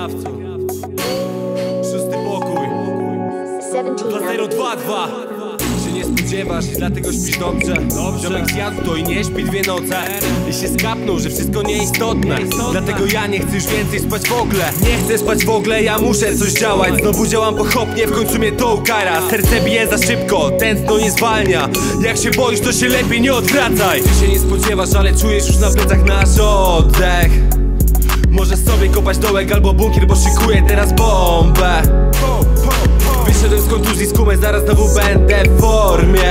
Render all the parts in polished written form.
Szósty pokój 2022. Się nie spodziewasz i dlatego śpisz dobrze. Ziomek zjadł to i nie śpi 2 noce i się skapnął, że wszystko nieistotne. Dlatego ja nie chcę już więcej spać w ogóle. Nie chcę spać w ogóle, ja muszę coś działać. Znowu działam pochopnie, w końcu mnie to ukara. Serce bije za szybko, tętno nie zwalnia. Jak się boisz, to się lepiej nie odwracaj. Ty się nie spodziewasz, ale czujesz już na plecach nasz oddech. Możesz sobie kopać dołek albo bunkier, bo szykuję teraz bombę. Wyszedłem z kontuzji, skumę, zaraz znowu będę w formie.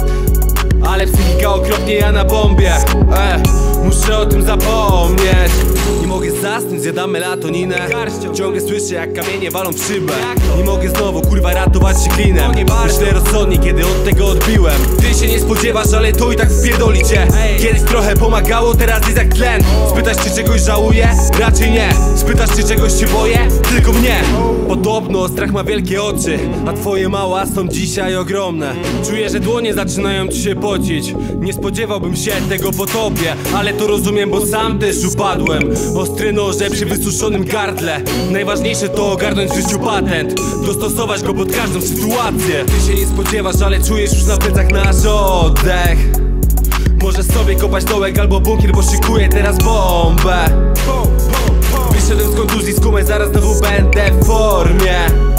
Ale psychika okropnie, ja na bombie. Muszę o tym zapomnieć. Nie mogę zasnąć, zjadam melatoninę. Ciągle słyszę, jak kamienie walą w szybę. Nie mogę znowu, kurwa, ratować się klinem. Myślę rozsądnie, kiedy od tego odbiłem. Ty się nie spodziewasz, ale to i tak wpierdoli cię. Kiedyś trochę pomagało, teraz jest jak tlen. Spytasz, czy czegoś żałuję? Raczej nie. Spytasz, czy czegoś się boję? Tylko mnie. Podobno strach ma wielkie oczy, a twoje mała są dzisiaj ogromne. Czuję, że dłonie zaczynają ci się pocić. Nie spodziewałbym się tego po tobie, ale to rozumiem, bo sam też upadłem. Ostre noże przy wysuszonym gardle. Najważniejsze to ogarnąć w życiu patent, dostosować go pod każdą sytuację. Ty się nie spodziewasz, ale czujesz już na plecach nasz oddech. Możesz sobie kopać dołek albo bunkier, bo szykuję teraz bombę. Wyszedłem z kontuzji, skumę, zaraz znowu będę w formie.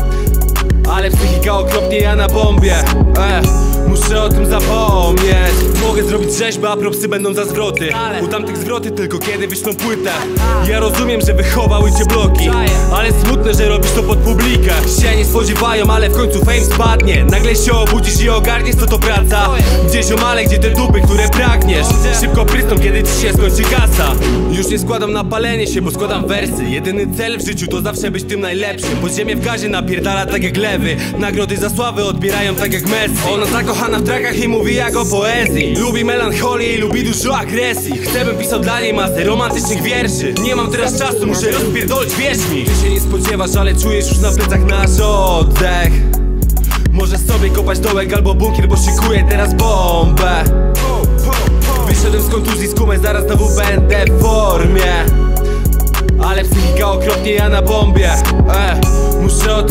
Ale psychika okropnie, ja na bombie. Muszę o tym zapomnieć. Mogę zrobić rzeźbę, a propsy będą za zwroty. U tamtych zwroty tylko kiedy wyślą płytę. Ja rozumiem, że wychowały cię bloki, ale smutne, że robisz to pod publikę. Się nie spodziewają, ale w końcu fame spadnie. Nagle się obudzisz i ogarniesz, co to praca. Gdzieś omale, gdzie te dupy, które pragniesz, szybko prysną, kiedy ci się skończy kasa. Już nie składam na palenie się, bo składam wersy. Jedyny cel w życiu to zawsze być tym najlepszym. Podziemie w gazie napierdala tak jak lewy. Nagrody za sławę odbierają tak jak Messi. Ona zakochana w trakach i mówi jak o poezji. Lubi melancholię i lubi dużo agresji. Chcę, bym pisał dla niej masę romantycznych wierszy. Nie mam teraz czasu, muszę rozpierdolić, wierz mi. Ty się nie spodziewasz, ale czujesz już na plecach nasz oddech. Możesz sobie kopać dołek albo bunkier, bo szykuję teraz bombę. Wyszedłem z kontuzji, skumę, zaraz znowu będę w formie. Ale psychika okropnie, ja na bombie. Muszę o tym